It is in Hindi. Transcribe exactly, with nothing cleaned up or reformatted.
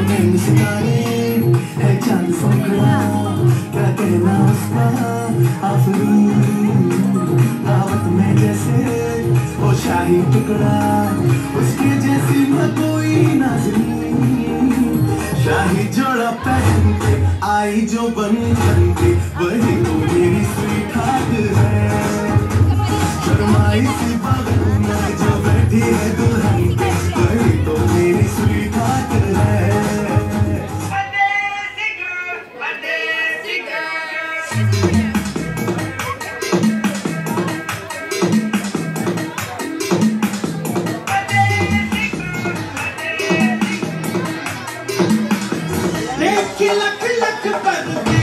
नैन सितारे है चांद सोखड़ा, क्या कहना उसका आफरीन, दावत में जैसे वो शाही टुकड़ा, उसके जैसी न कोई नाज़रीन। शाही जोड़ा पहन के आई जो बन बन के, वही तो मेरी स्वीट हार्ट है। शर्माई सी बगल में जो बैठी है दुल्हन के, वही तो मेरी स्वीट हार्ट है। लख लख लख पर